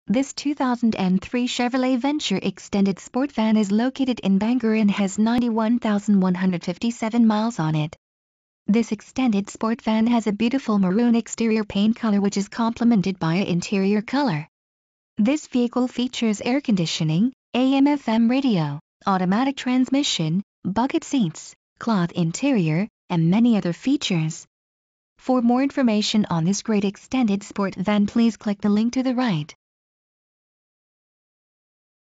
This 2003 Chevrolet Venture Extended Sport Van is located in Bangor and has 91,157 miles on it. This extended sport van has a beautiful maroon exterior paint color which is complemented by an interior color. This vehicle features air conditioning, AM/FM radio, automatic transmission, bucket seats, cloth interior, and many other features. For more information on this great extended sport van, please click the link to the right.